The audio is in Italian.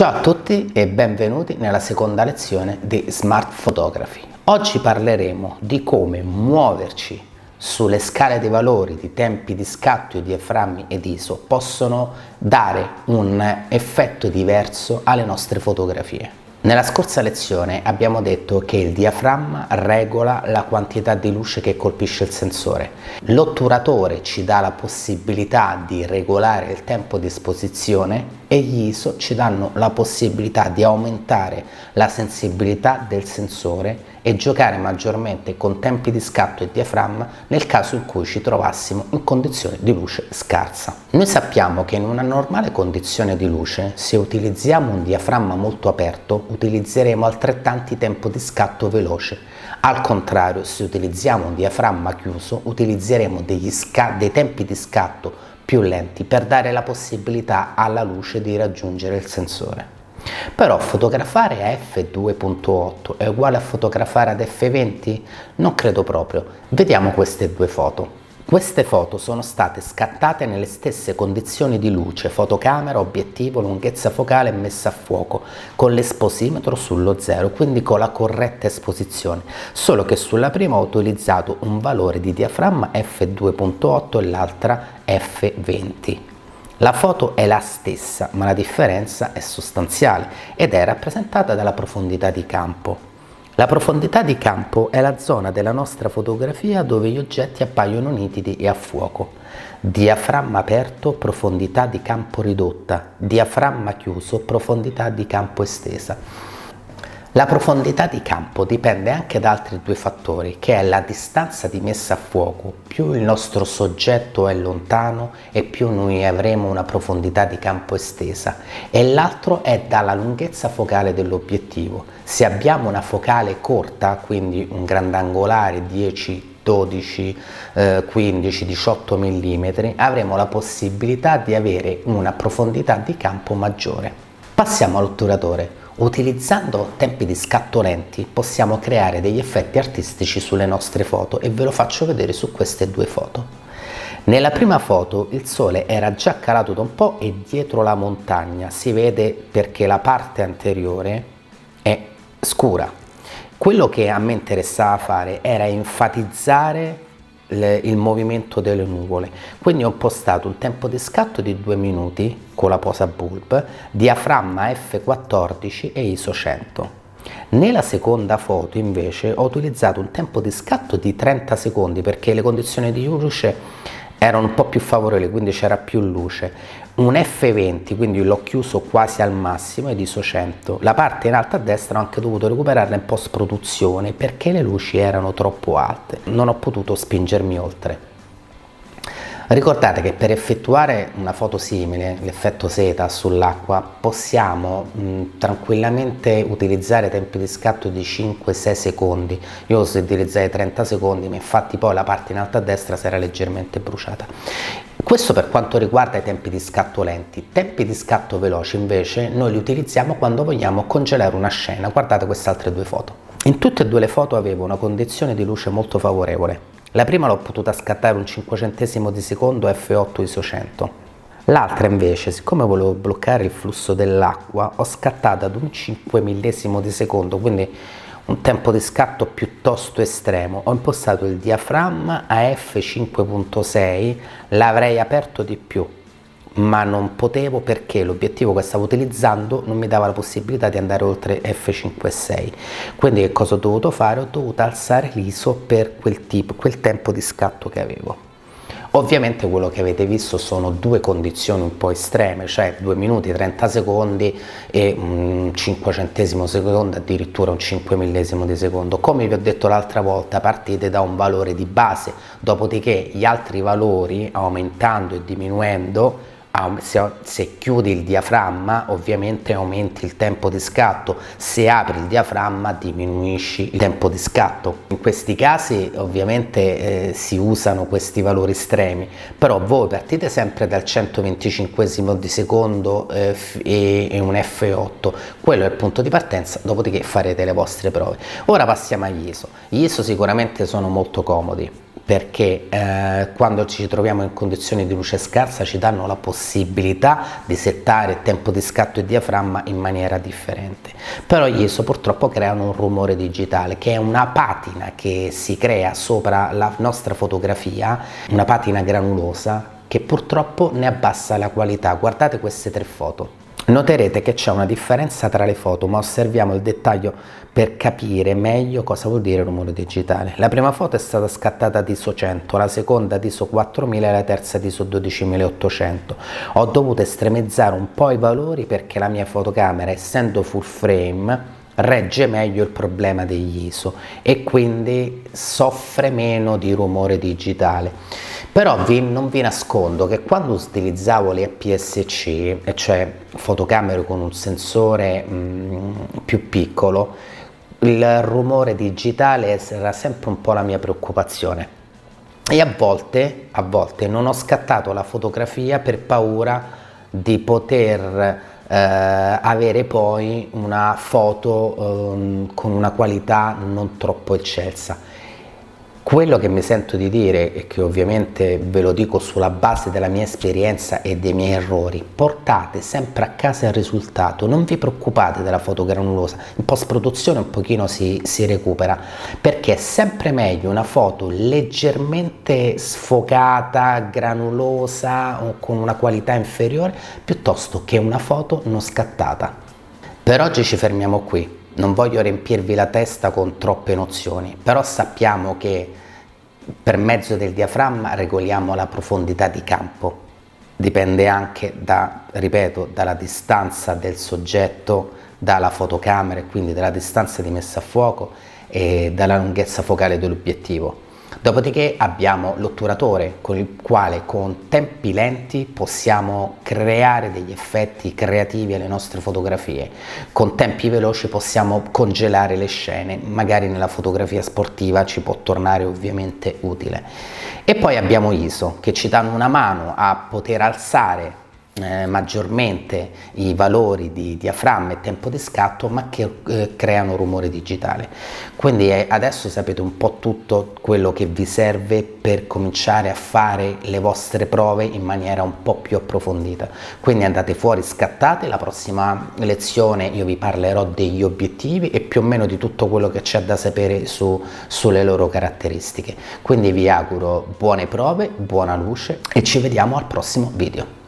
Ciao a tutti e benvenuti nella seconda lezione di Smart Photography. Oggi parleremo di come muoverci sulle scale dei valori di tempi di scatto, diaframmi ed ISO possono dare un effetto diverso alle nostre fotografie. Nella scorsa lezione abbiamo detto che il diaframma regola la quantità di luce che colpisce il sensore. L'otturatore ci dà la possibilità di regolare il tempo di esposizione e gli ISO ci danno la possibilità di aumentare la sensibilità del sensore e giocare maggiormente con tempi di scatto e diaframma nel caso in cui ci trovassimo in condizioni di luce scarsa. Noi sappiamo che in una normale condizione di luce, se utilizziamo un diaframma molto aperto, utilizzeremo altrettanti tempo di scatto veloce. Al contrario, se utilizziamo un diaframma chiuso, utilizzeremo dei tempi di scatto più lenti per dare la possibilità alla luce di raggiungere il sensore. Però fotografare a f2.8 è uguale a fotografare ad f20? Non credo proprio. Vediamo queste due foto. Queste foto sono state scattate nelle stesse condizioni di luce, fotocamera, obiettivo, lunghezza focale e messa a fuoco, con l'esposimetro sullo 0, quindi con la corretta esposizione, solo che sulla prima ho utilizzato un valore di diaframma f2.8 e l'altra f20. La foto è la stessa, ma la differenza è sostanziale ed è rappresentata dalla profondità di campo. La profondità di campo è la zona della nostra fotografia dove gli oggetti appaiono nitidi e a fuoco. Diaframma aperto, profondità di campo ridotta. Diaframma chiuso, profondità di campo estesa. La profondità di campo dipende anche da altri due fattori, che è la distanza di messa a fuoco. Più il nostro soggetto è lontano e più noi avremo una profondità di campo estesa, e l'altro è dalla lunghezza focale dell'obiettivo. Se abbiamo una focale corta, quindi un grandangolare 10, 12, 15, 18 mm, avremo la possibilità di avere una profondità di campo maggiore. Passiamo all'otturatore. Utilizzando tempi di scatto lenti possiamo creare degli effetti artistici sulle nostre foto e ve lo faccio vedere su queste due foto. Nella prima foto il sole era già calato da un po' e dietro la montagna si vede perché la parte anteriore è scura. Quello che a me interessava fare era enfatizzare il movimento delle nuvole, quindi ho impostato un tempo di scatto di 2 minuti con la posa bulb, diaframma f14 e ISO 100. Nella seconda foto invece ho utilizzato un tempo di scatto di 30 secondi perché le condizioni di luce erano un po' più favorevoli, quindi c'era più luce. Un F20, quindi l'ho chiuso quasi al massimo, ed ISO 100. La parte in alto a destra ho anche dovuto recuperarla in post produzione perché le luci erano troppo alte, non ho potuto spingermi oltre. Ricordate che per effettuare una foto simile, l'effetto seta sull'acqua, possiamo tranquillamente utilizzare tempi di scatto di 5-6 secondi. Io ho utilizzato 30 secondi, ma infatti poi la parte in alto a destra si era leggermente bruciata. Questo per quanto riguarda i tempi di scatto lenti. Tempi di scatto veloci invece noi li utilizziamo quando vogliamo congelare una scena. Guardate queste altre due foto. In tutte e due le foto avevo una condizione di luce molto favorevole. La prima l'ho potuta scattare un 500 di secondo f8 ISO 100. L'altra invece, siccome volevo bloccare il flusso dell'acqua, ho scattato ad un 5 millesimo di secondo, quindi un tempo di scatto piuttosto estremo. Ho impostato il diaframma a f5.6, l'avrei aperto di più, ma non potevo perché l'obiettivo che stavo utilizzando non mi dava la possibilità di andare oltre f5.6. Quindi che cosa ho dovuto fare? Ho dovuto alzare l'ISO per quel tempo di scatto che avevo. Ovviamente quello che avete visto sono due condizioni un po' estreme, cioè 2 minuti 30 secondi e un 500 secondo, addirittura un 5 millesimo di secondo. Come vi ho detto l'altra volta, partite da un valore di base, dopodiché gli altri valori, aumentando e diminuendo, se chiudi il diaframma ovviamente aumenti il tempo di scatto, se apri il diaframma diminuisci il tempo di scatto. In questi casi ovviamente si usano questi valori estremi, però voi partite sempre dal 125 di secondo e un f8, quello è il punto di partenza, dopodiché farete le vostre prove. Ora passiamo agli ISO. Gli ISO sicuramente sono molto comodi perché quando ci troviamo in condizioni di luce scarsa ci danno la possibilità di settare tempo di scatto e diaframma in maniera differente. Però gli ISO purtroppo creano un rumore digitale, che è una patina che si crea sopra la nostra fotografia, una patina granulosa che purtroppo ne abbassa la qualità. Guardate queste 3 foto. Noterete che c'è una differenza tra le foto, ma osserviamo il dettaglio per capire meglio cosa vuol dire rumore digitale. La prima foto è stata scattata ad ISO 100, la seconda ad ISO 4000 e la terza ad ISO 12800. Ho dovuto estremizzare un po' i valori perché la mia fotocamera, essendo full frame, regge meglio il problema degli ISO e quindi soffre meno di rumore digitale. Però non vi nascondo che quando utilizzavo le APS-C, e cioè fotocamere con un sensore più piccolo, il rumore digitale era sempre un po' la mia preoccupazione e a volte non ho scattato la fotografia per paura di poter avere poi una foto con una qualità non troppo eccelsa. Quello che mi sento di dire, e che ovviamente ve lo dico sulla base della mia esperienza e dei miei errori, portate sempre a casa il risultato, non vi preoccupate della foto granulosa, in post-produzione un pochino si recupera, perché è sempre meglio una foto leggermente sfocata, granulosa o con una qualità inferiore, piuttosto che una foto non scattata. Per oggi ci fermiamo qui. Non voglio riempirvi la testa con troppe nozioni, però sappiamo che per mezzo del diaframma regoliamo la profondità di campo. Dipende anche ripeto, dalla distanza del soggetto dalla fotocamera e quindi dalla distanza di messa a fuoco e dalla lunghezza focale dell'obiettivo. Dopodiché abbiamo l'otturatore con il quale con tempi lenti possiamo creare degli effetti creativi alle nostre fotografie. Con tempi veloci possiamo congelare le scene, magari nella fotografia sportiva ci può tornare ovviamente utile. E poi abbiamo ISO che ci danno una mano a poter alzare maggiormente i valori di diaframma e tempo di scatto, ma che creano rumore digitale. Quindi adesso sapete un po' tutto quello che vi serve per cominciare a fare le vostre prove in maniera un po' più approfondita. Quindi andate fuori, scattate, la prossima lezione io vi parlerò degli obiettivi e più o meno di tutto quello che c'è da sapere sulle loro caratteristiche. Quindi vi auguro buone prove, buona luce e ci vediamo al prossimo video.